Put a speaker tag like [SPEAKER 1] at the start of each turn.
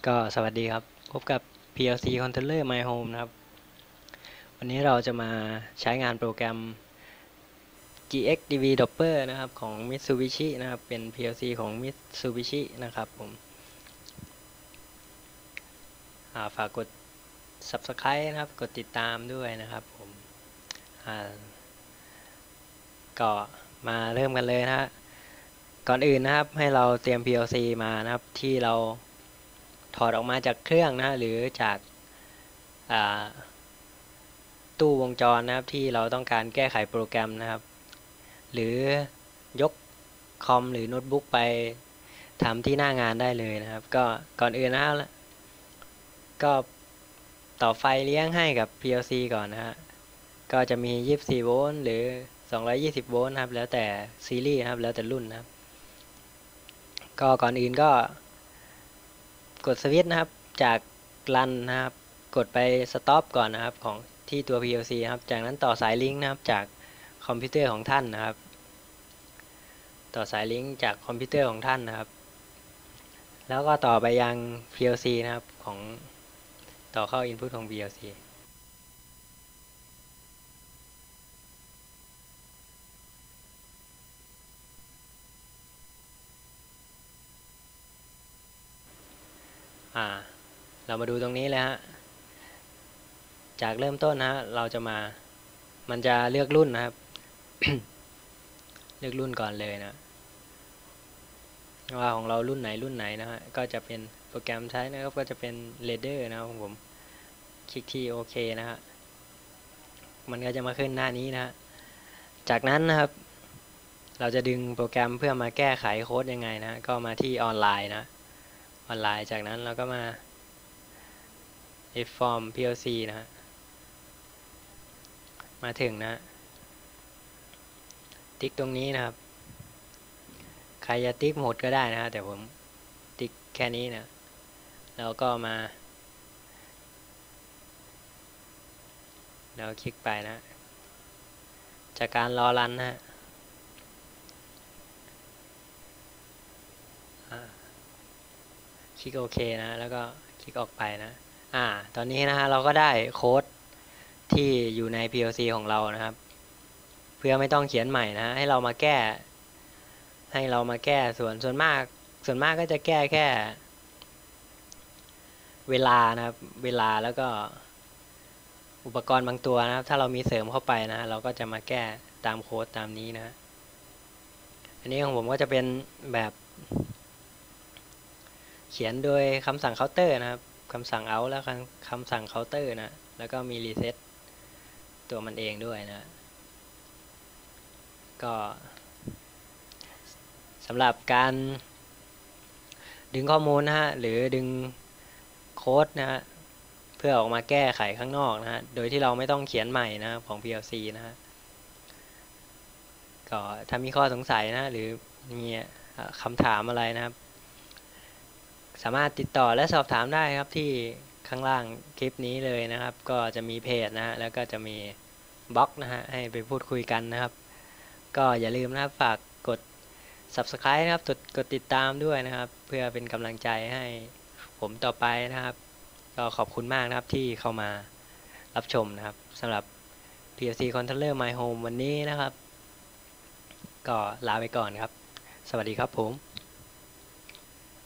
[SPEAKER 1] ก็สวัสดีครับพบกับ PLC Controller My Home นะครับวันนี้เราจะมาใช้งานโปรแกรม GX Developer นะครับของ Mitsubishi นะครับเป็น PLC ของ Mitsubishi นะครับผมฝากกด Subscribe นะครับกดติดตามด้วยนะครับผมก็มาเริ่มกันเลยนะฮะก่อนอื่นนะครับให้เราเตรียม PLC มานะครับที่เราถอดออกมาจากเครื่องนะหรือจากตู้วงจรนะครับที่เราต้องการแก้ไขโปรแกรมนะครับหรือยกคอมหรือโน้ตบุ๊กไปทำที่หน้างานได้เลยนะครับก็ก่อนอื่นนะก็ต่อไฟเลี้ยงให้กับ PLC ก่อนนะฮะก็จะมี24โวลต์หรือ220โวลต์ครับแล้วแต่ซีรีส์นะครับแล้วแต่รุ่นนะครับก็ก่อนอื่นก็กดสวิตช์นะครับจากรันนะครับกดไปสต็อปก่อนนะครับของที่ตัว PLC นะครับจากนั้นต่อสายลิงก์นะครับจากคอมพิวเตอร์ของท่านนะครับต่อสายลิงก์จากคอมพิวเตอร์ของท่านนะครับแล้วก็ต่อไปยัง PLC นะครับของต่อเข้า Input ของ PLC เรามาดูตรงนี้เลยฮะจากเริ่มต้นนะฮะเราจะมามันจะเลือกรุ่นนะครับ เลือกรุ่นก่อนเลยนะว่าของเรารุ่นไหนนะฮะก็จะเป็นโปรแกรมใช้นะครับก็จะเป็น Ladder นะครับของผมคลิกที่โอเคนะฮะมันก็จะมาขึ้นหน้านี้นะฮะจากนั้นนะครับเราจะดึงโปรแกรมเพื่อมาแก้ไขโค้ดยังไงนะก็มาที่ออนไลน์นะออนไลน์จากนั้นเราก็มา Form PLC นะฮะมาถึงนะติ๊กตรงนี้นะครับใครจะติ๊กหมดก็ได้นะฮะแต่ผมติ๊กแค่นี้นะแล้วก็มาแล้วคลิกไปนะจากการรอรันนะฮะคลิกโอเคนะแล้วก็คลิกออกไปนะตอนนี้นะฮะเราก็ได้โค้ดที่อยู่ใน PLC ของเรานะครับเพื่อไม่ต้องเขียนใหม่นะให้เรามาแก้ส่วนมากก็จะแก้แค่เวลานะครับเวลาแล้วก็อุปกรณ์บางตัวนะครับถ้าเรามีเสริมเข้าไปนะเราก็จะมาแก้ตามโค้ดตามนี้นะอันนี้ของผมก็จะเป็นแบบเขียนโดยคำสั่งเคาน์เตอร์นะครับคำสั่ง out แล้วคำสั่งเคาน์เตอร์นะแล้วก็มีรีเซ็ตตัวมันเองด้วยนะก็สำหรับการดึงข้อมูลนะฮะหรือดึงโค้ดนะฮะเพื่อออกมาแก้ไขข้างนอกนะฮะโดยที่เราไม่ต้องเขียนใหม่นะของ PLC นะฮะก็ถ้ามีข้อสงสัยนะหรือมีคำถามอะไรนะครับสามารถติดต่อและสอบถามได้ครับที่ข้างล่างคลิปนี้เลยนะครับก็จะมีเพจนะฮะแล้วก็จะมีบล็อกนะฮะให้ไปพูดคุยกันนะครับก็อย่าลืมนะครับฝากกด Subscribe นะครับกดติดตามด้วยนะครับเพื่อเป็นกำลังใจให้ผมต่อไปนะครับก็ขอบคุณมากนะครับที่เข้ามารับชมนะครับสำหรับ PLC Controller My Home วันนี้นะครับก็ลาไปก่อนครับสวัสดีครับผม